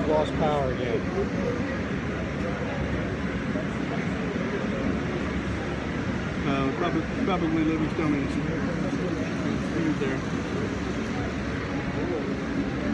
we've lost power again. Probably Livingstone is there.